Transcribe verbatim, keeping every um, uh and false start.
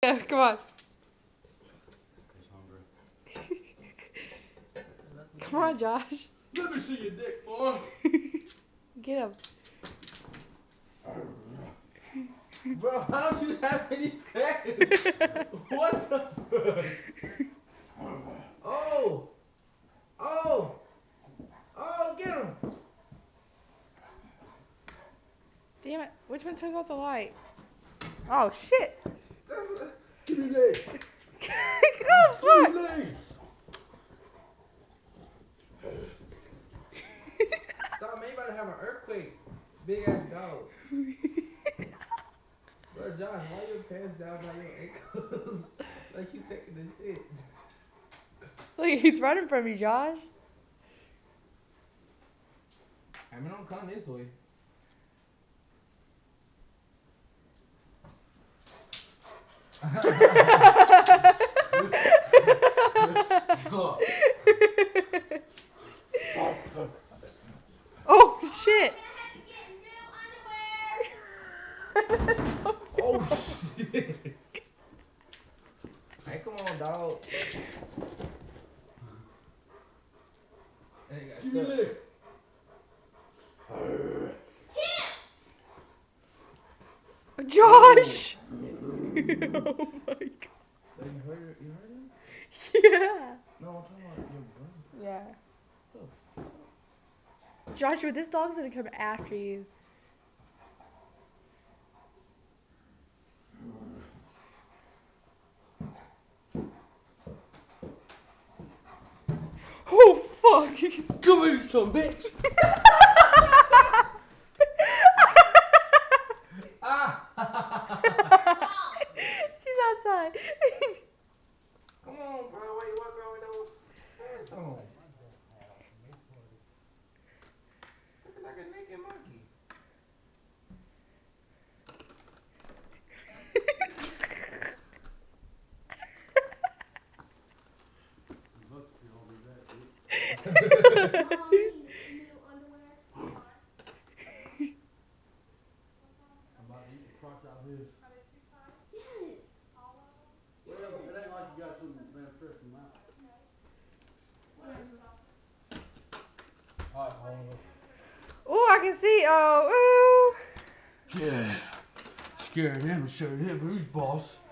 Yeah, come on. Come on, Josh. Let me see your dick, boy. Get him. Bro, how don't you have any pants? What the fuck? Oh! Oh! Oh, get him! Damn it. Which one turns off the light? Oh, shit. Give me leg. Oh, fuck. Give me leg. Stop, man, you about to have an earthquake. Big ass dog. Bro, Josh, why your pants down by your ankles? Like you taking this shit. Look, he's running from you, Josh. I mean, don't come this way. Oh, shit. Oh, shit. Hey, come on, dog. Hey, got stuck. Josh! Oh my god. You heard it? You heard him? Yeah. No, I'm talking about your brother. Yeah. Joshua, this dog's gonna come after you. Oh, fuck. Come here, you son bitch. She's outside. Come on, bro. Why you walking around with those pants on? Looking like a naked monkey. Oh, I can see. Oh, ooh. Yeah. Scared him and showed him who's boss.